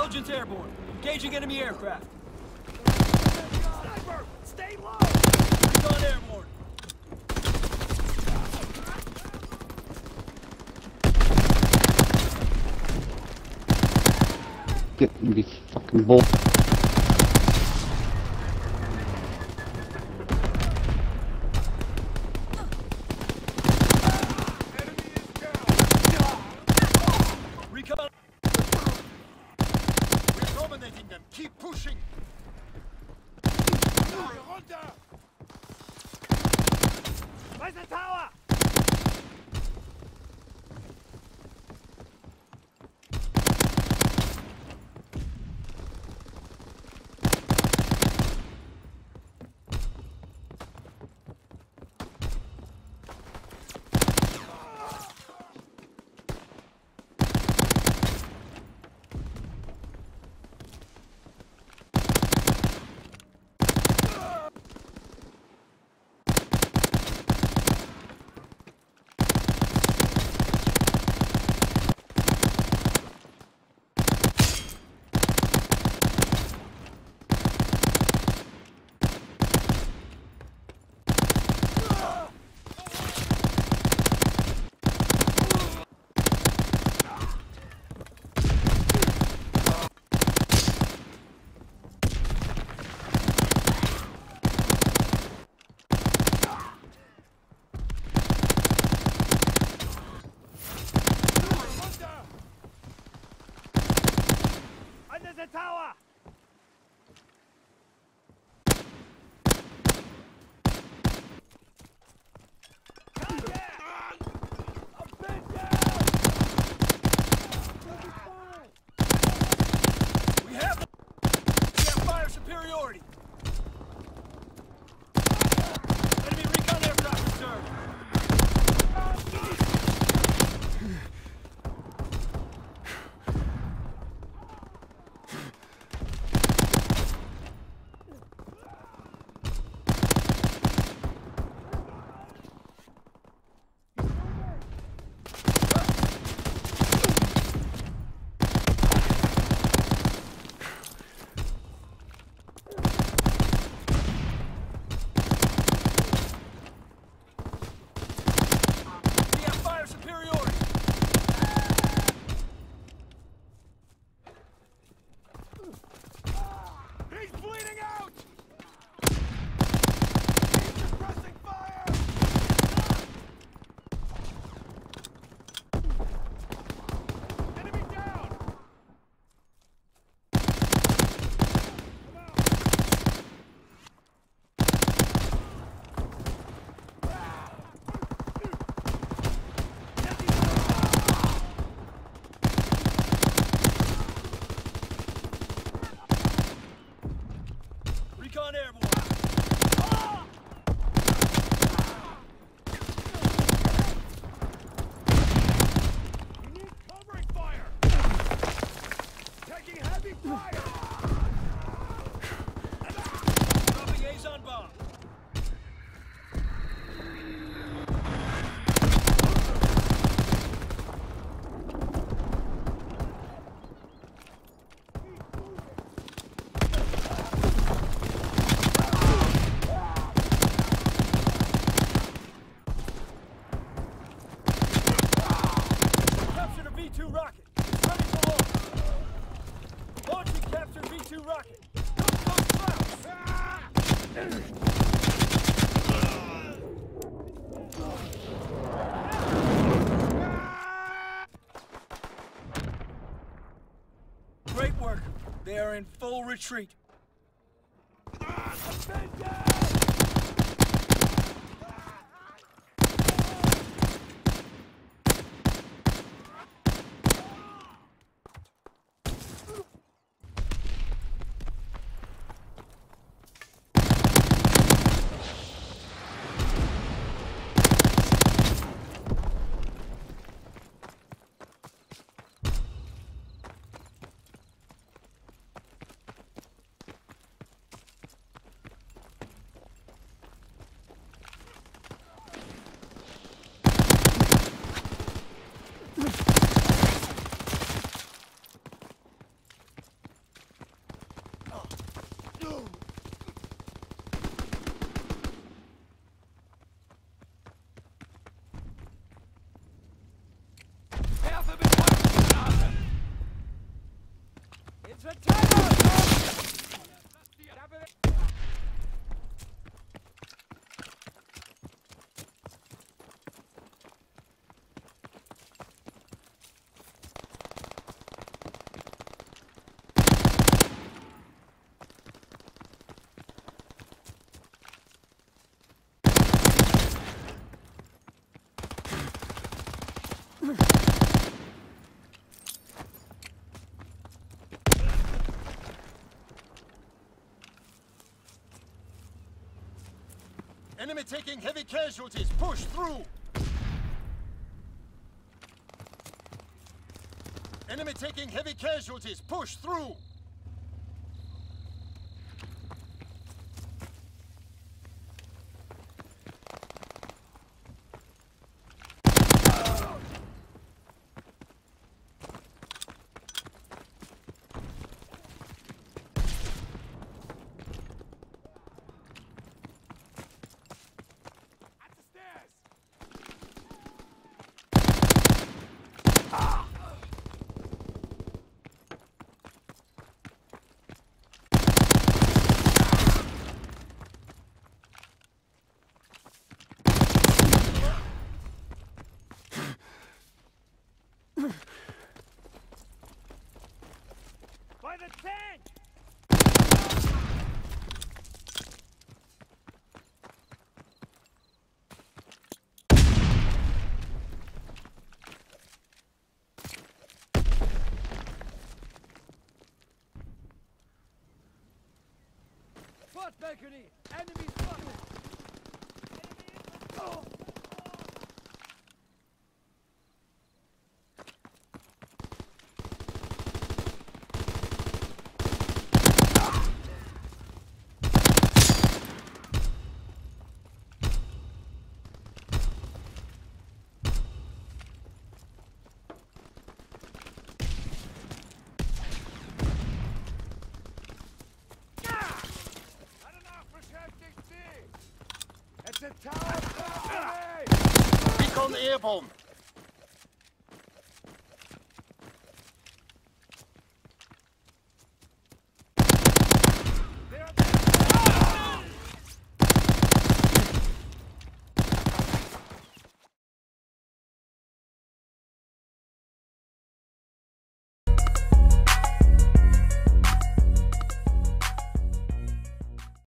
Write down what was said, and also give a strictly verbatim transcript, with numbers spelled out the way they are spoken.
Intelligence airborne. Engaging enemy aircraft. Sniper! Stay low! Recon airborne. Get the fucking ball. Enemy is down! Recon. We're dominating them. Keep pushing! Runter! Where's the tower? Under the tower! Come there! I'm pinned down! We have them. We have fire superiority. Enemy recon aircraft reserved. We have fire superiority. He's bleeding out! He's suppressing fire! Enemy down! Come out! Recon airborne. We need covering fire! Taking heavy fire! Dropping Azon bomb. Captured a V two rocket. It's ready for launch. Launching captured V two rocket. Look those clouds. Great work. They are in full retreat. Enemy taking heavy casualties. Push through. Enemy taking heavy casualties. Push through. At the stairs! By the tank! Spot balcony. Enemy spotted. Oh. It's a tower! Recon airborne.